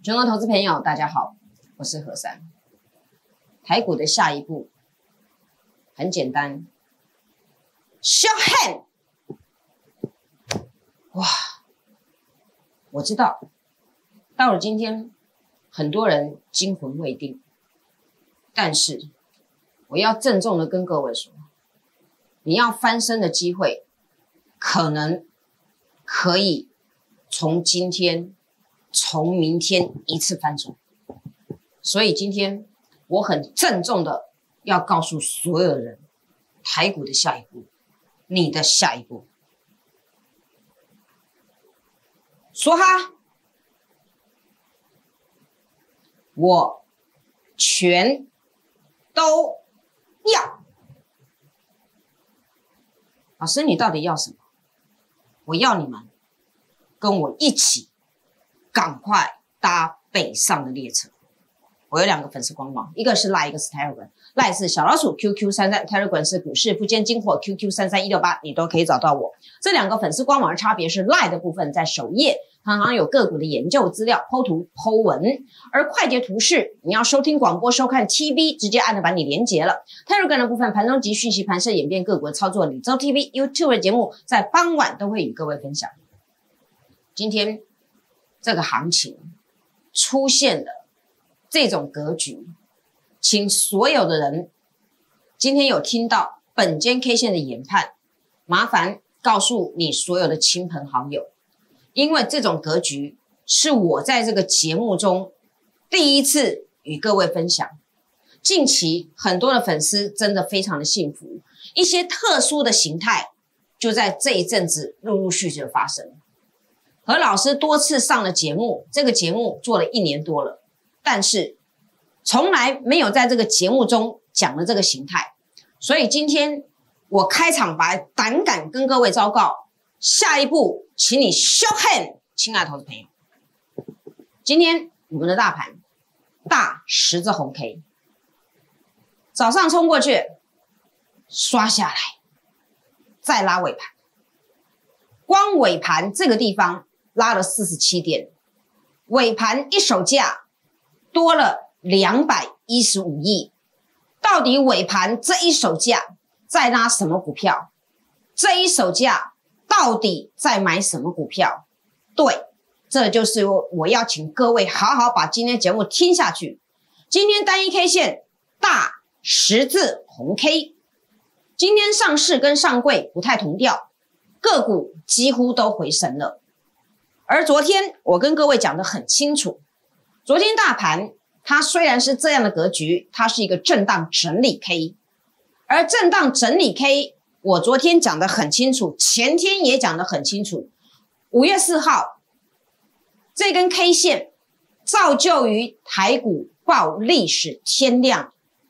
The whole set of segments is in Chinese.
全国投资朋友，大家好，我是何珊。台股的下一步很简单 ，show hand。哇，我知道，到了今天，很多人惊魂未定，但是我要郑重的跟各位说，你要翻身的机会，可能可以从今天。从明天一次翻转，所以今天我很郑重的要告诉所有人，台股的下一步，你的下一步，说哈，我全都要。老师，你到底要什么？我要你们跟我一起。赶快搭北上的列车！我有2个粉丝官网，一个是 Line， 一个是 Telegram。Line 是小老鼠 QQ33，Telegram 是股市不坚金货 QQ33168，你都可以找到我。这2个粉丝官网的差别是 Line 的部分在首页，常常有个股的研究资料、剖图、剖文，而快捷图示你要收听广播、收看 TV， 直接按着把你连结了。Telegram 的部分盘中及讯息、盘势演变个股的操作，李周 TV、YouTube 的节目在傍晚都会与各位分享。今天。这个行情出现了这种格局，请所有的人今天有听到本间 K 线的研判，麻烦告诉你所有的亲朋好友，因为这种格局是我在这个节目中第一次与各位分享。近期很多的粉丝真的非常的幸福，一些特殊的形态就在这一阵子陆续的发生。何老师多次上了节目，这个节目做了1年多了，但是从来没有在这个节目中讲了这个形态，所以今天我开场白胆敢跟各位昭告，下一步请你 show hand， 亲爱的投资朋友，今天我们的大盘大十字红 K， 早上冲过去，刷下来，再拉尾盘，光尾盘这个地方。拉了47点，尾盘一手价多了215亿，到底尾盘这一手价在拉什么股票？这一手价到底在买什么股票？对，这就是我要请各位好好把今天节目听下去。今天单一 K 线大十字红 K， 今天上市跟上柜不太同调，个股几乎都回神了。而昨天我跟各位讲得很清楚，昨天大盘它虽然是这样的格局，它是一个震荡整理 K， 而震荡整理 K 我昨天讲得很清楚，前天也讲得很清楚。5月4号这根 K 线造就于台股报历史天量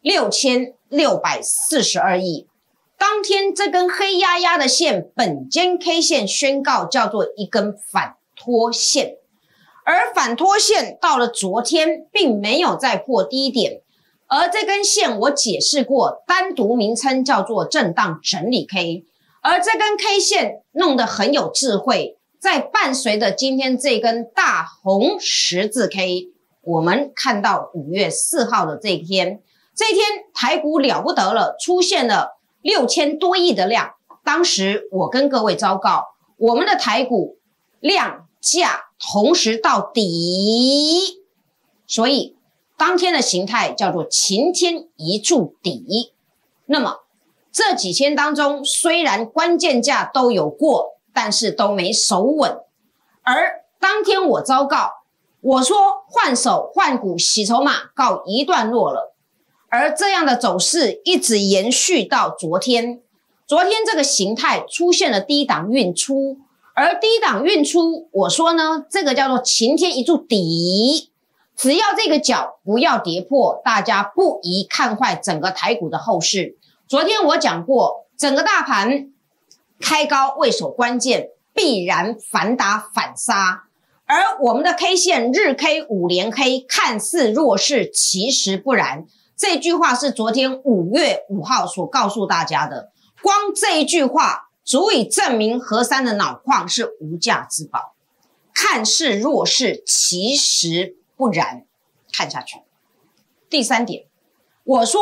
6642亿，当天这根黑压压的线本间 K 线宣告叫做一根反拖线，而反拖线到了昨天并没有再破低点，而这根线我解释过，单独名称叫做震荡整理 K， 而这根 K 线弄得很有智慧，在伴随着今天这根大红十字 K， 我们看到5月4号的这一天台股了不得了，出现了6000多亿的量，当时我跟各位昭告，我们的台股量价同时到底，所以当天的形态叫做晴天一柱底。那么这几天当中，虽然关键价都有过，但是都没守稳。而当天我昭告，我说换手换股洗筹码告一段落了，而这样的走势一直延续到昨天。昨天这个形态出现了低档运出，而低档运出，我说呢，这个叫做晴天一柱底，只要这个角不要跌破，大家不宜看坏整个台股的后市。昨天我讲过，整个大盘开高未守关键，必然反打反杀。而我们的 K 线日 K 5连 K 看似弱势，其实不然。这句话是昨天5月5号所告诉大家的，光这一句话足以证明何珊的脑矿是无价之宝。看似弱势，其实不然看下去。第3点，我说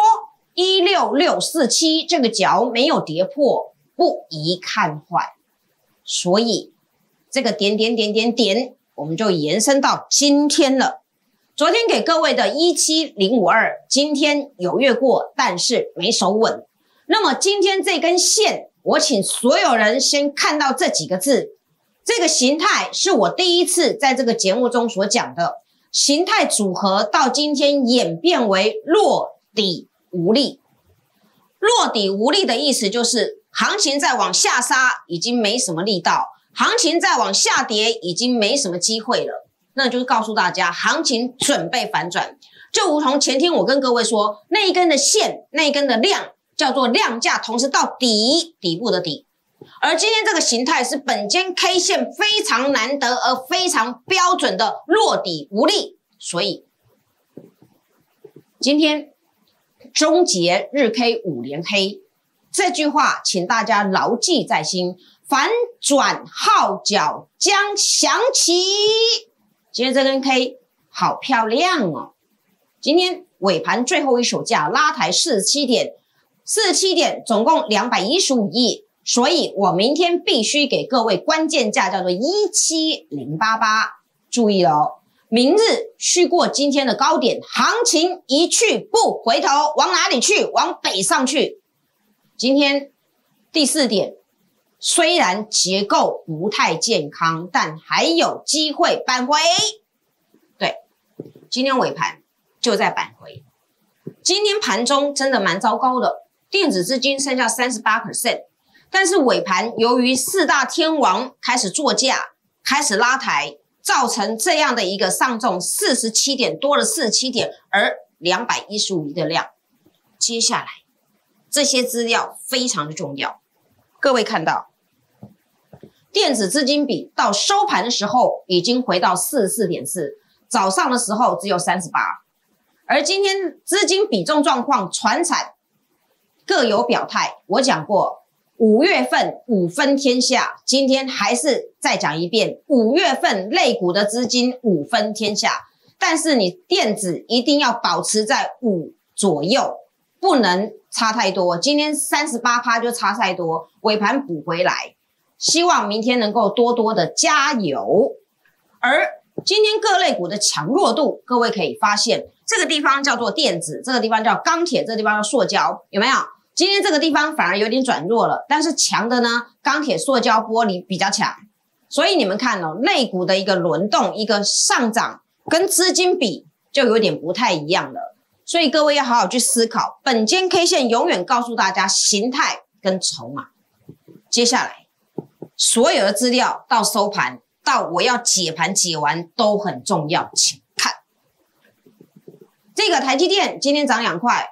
16647这个角没有跌破，不宜看坏，所以这个点，我们就延伸到今天了。昨天给各位的17052，今天有越过，但是没守稳。那么今天这根线，我请所有人先看到这几个字。这个形态是我第一次在这个节目中所讲的形态组合，到今天演变为落底无力。落底无力的意思就是行情再往下杀已经没什么力道，行情再往下跌已经没什么机会了。那就是告诉大家，行情准备反转，就如同前天我跟各位说，那一根的线，那一根的量叫做量价同时到底，底部的底。而今天这个形态是本间 K 线非常难得而非常标准的落底无力，所以今天终结日 K 5连黑这句话，请大家牢记在心。反转号角将响起。今天这根 K 好漂亮哦！今天尾盘最后一手价拉抬47点，47点总共215亿，所以我明天必须给各位关键价叫做17088，注意哦，明日虚过今天的高点，行情一去不回头，往哪里去？往北上去。今天第4点。虽然结构不太健康，但还有机会扳回。对，今天尾盘就在扳回。今天盘中真的蛮糟糕的，电子资金剩下 38%， 但是尾盘由于4大天王开始作价，开始拉抬，造成这样的一个上重47点，多了47点，而215亿的量。接下来这些资料非常的重要，各位看到。电子资金比到收盘的时候已经回到 44.4， 早上的时候只有 38， 而今天资金比重状况传产各有表态。我讲过5月份5分天下，今天还是再讲一遍，5月份类股的资金5分天下，但是你电子一定要保持在5左右，不能差太多。今天 38% 就差太多，尾盘补回来。希望明天能够多多的加油。而今天各类股的强弱度，各位可以发现，这个地方叫做电子，这个地方叫钢铁，这个地方叫塑胶，有没有？今天这个地方反而有点转弱了，但是强的呢，钢铁、塑胶、玻璃比较强。所以你们看哦，类股的一个轮动、一个上涨，跟资金比就有点不太一样了。所以各位要好好去思考，本间 K 线永远告诉大家形态跟筹码。接下来。所有的资料到收盘，到我要解盘解完都很重要，请看。这个台积电今天涨2块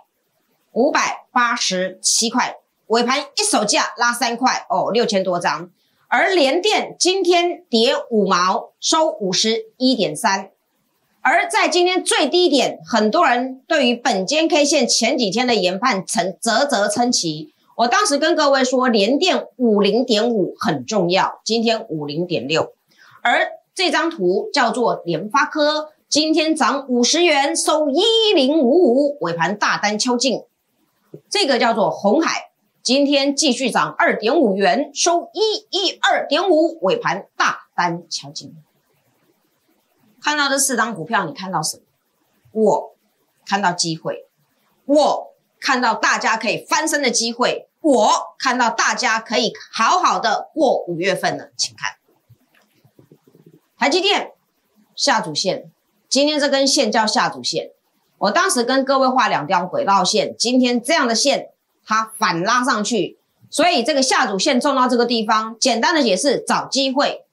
，587块，尾盘一手价拉3块哦，6000多张。而联电今天跌5毛，收 51.3。而在今天最低点，很多人对于本间 K 线前几天的研判啧啧称奇。我当时跟各位说，联电 50.5 很重要，今天 50.6， 而这张图叫做联发科，今天涨50元，收1055，尾盘大单敲进。这个叫做鸿海，今天继续涨 2.5 元，收112.5，尾盘大单敲进。看到这4张股票，你看到什么？我看到机会，我看到大家可以翻身的机会，我看到大家可以好好的过5月份了，请看。台积电下主线，今天这根线叫下主线。我当时跟各位画2条轨道线，今天这样的线它反拉上去，所以这个下主线中到这个地方，简单的解释，找机会。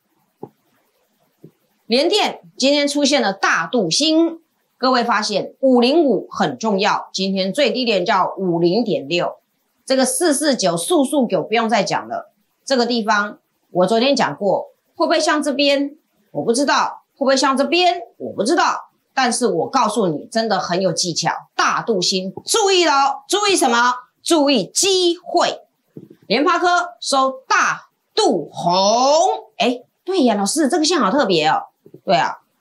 联电今天出现了大镀锌。各位发现505很重要，今天最低点叫 50.6， 这个449速给我不用再讲了。这个地方我昨天讲过，会不会像这边我不知道，会不会像这边我不知道，但是我告诉你真的很有技巧，大镀锌注意了，注意什么？注意机会。联发科收大镀红，对呀，老师这个线好特别哦。对啊，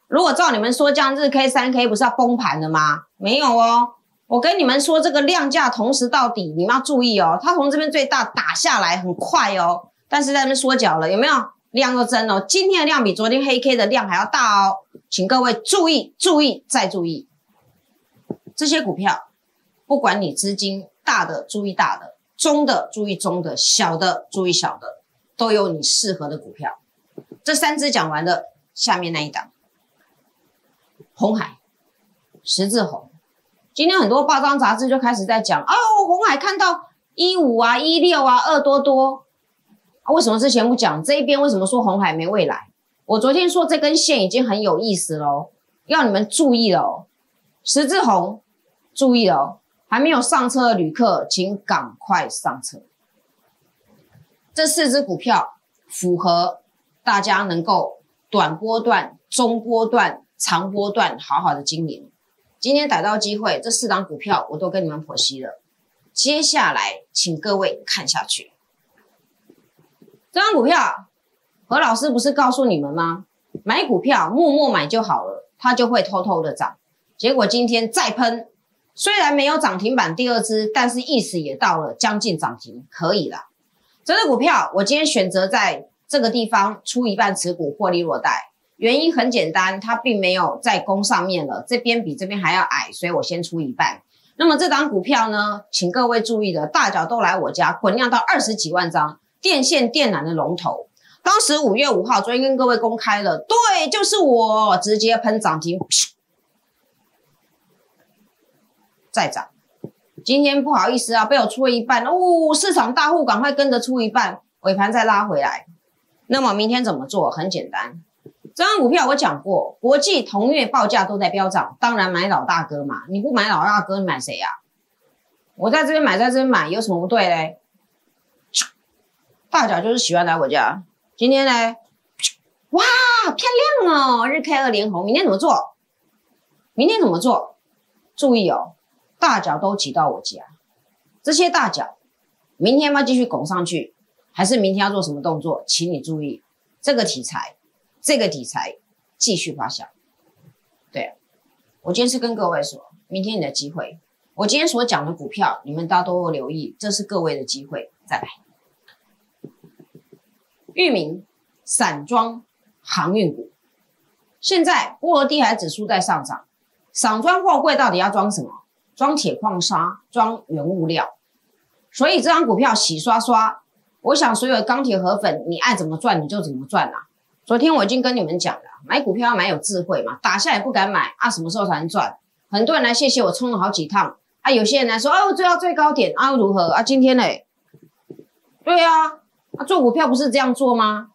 如果照你们说，这样日 K、3K 不是要崩盘了吗？没有哦，我跟你们说，这个量价同时到底，你们要注意哦。它从这边最大打下来很快哦，但是在那边缩脚了，有没有？量又增哦，今天的量比昨天黑 K 的量还要大哦，请各位注意、注意再注意。这些股票，不管你资金大的注意大的，中的注意中的，小的注意小的，都有你适合的股票。这3只讲完了，下面那一档，鸿海，十字红。今天很多报章杂志就开始在讲，哦，鸿海看到15啊、16啊、2多多。为什么之前不讲？这一边为什么说鸿海没未来？我昨天说这根线已经很有意思了，要你们注意了哦。十字红，注意了哦，还没有上车的旅客，请赶快上车。这4只股票符合大家能够短波段、中波段、长波段好好的经营。今天逮到机会，这4档股票我都跟你们剖析了。接下来，请各位看下去。这张股票，何老师不是告诉你们吗？买股票默默买就好了，它就会偷偷的涨。结果今天再喷，虽然没有涨停板第2只，但是意思也到了将近涨停，可以了。这只股票我今天选择在这个地方出一半持股获利落袋，原因很简单，它并没有在攻上面了，这边比这边还要矮，所以我先出一半。那么这档股票呢，请各位注意的，大脚都来我家，滚量到20几万张。电线电缆的龙头，当时5月5号，昨天跟各位公开了，对，就是我，直接喷涨停，再涨。今天不好意思啊，被我出了一半，市场大户赶快跟着出一半，尾盘再拉回来。那么明天怎么做？很简单，这张股票我讲过，国际同月报价都在飙涨，当然买老大哥嘛，你不买老大哥，你买谁呀？我在这边买，在这边买，有什么不对嘞？大脚就是喜欢来我家，今天呢，哇，漂亮哦，日 K 2连红，明天怎么做？明天怎么做？注意哦，大脚都挤到我家，这些大脚，明天要不要继续拱上去，还是明天要做什么动作？请你注意，这个题材继续发酵。对，我今天是跟各位说，明天你的机会，我今天所讲的股票，你们大家都留意，这是各位的机会。再来。裕民、散装、航运股，现在波罗的海指数在上涨，散装货柜到底要装什么？装铁矿砂，装原物料。所以这张股票洗刷刷，我想所有的钢铁河粉，你爱怎么赚你就怎么赚啊。昨天我已经跟你们讲了，买股票要买有智慧嘛，打下也不敢买啊，什么时候才能赚？很多人来谢谢我冲了好几趟啊，有些人来说，我追到最高点啊，又如何啊？今天嘞，对啊。做股票不是这样做吗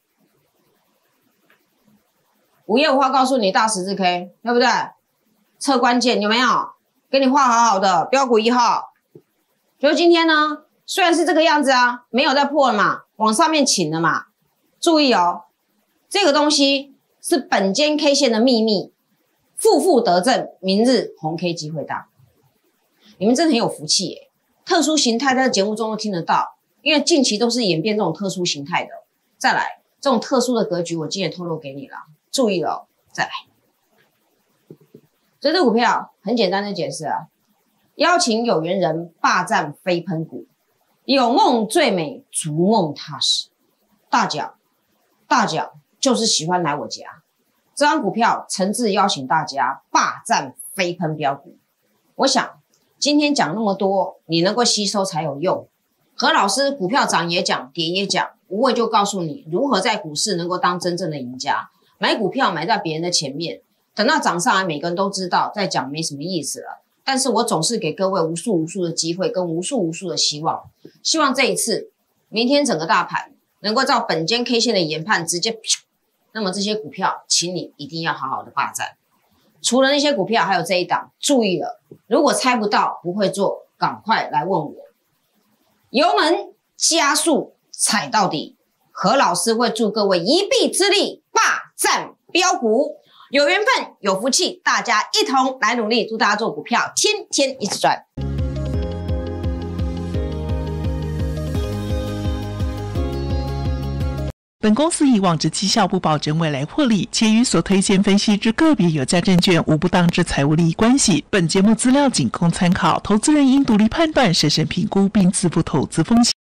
？5月5号告诉你大十字 K， 对不对？测关键有没有？给你画好好的标股1号。就今天呢，虽然是这个样子啊，没有再破了嘛，往上面请了嘛。注意哦，这个东西是本间 K 线的秘密，负负得正，明日红 K 机会大。你们真的很有福气耶，特殊形态在节目中都听得到。因为近期都是演变这种特殊形态的，再来这种特殊的格局，我今天也透露给你了，注意了哦，再来。所以这股票很简单的解释啊，邀请有缘人霸占飞喷股，有梦最美，逐梦踏实。大脚就是喜欢来我家，这张股票诚挚邀请大家霸占飞喷标股。我想今天讲那么多，你能够吸收才有用。何老师股票涨也讲，跌也讲，无畏就告诉你如何在股市能够当真正的赢家。买股票买在别人的前面，等到涨上来，每个人都知道，再讲没什么意思了。但是我总是给各位无数的机会跟无数的希望，希望这一次，明天整个大盘能够照本间 K 线的研判直接，那么这些股票，请你一定要好好的霸占。除了那些股票，还有这一档，注意了，如果猜不到不会做，赶快来问我。油门加速踩到底，何老师会助各位一臂之力霸占标股，有缘分有福气，大家一同来努力，祝大家做股票天天一直赚。 本公司以往之绩效不保证未来获利，且与所推荐分析之个别有价证券无不当之财务利益关系。本节目资料仅供参考，投资人应独立判断、审慎评估并自负投资风险。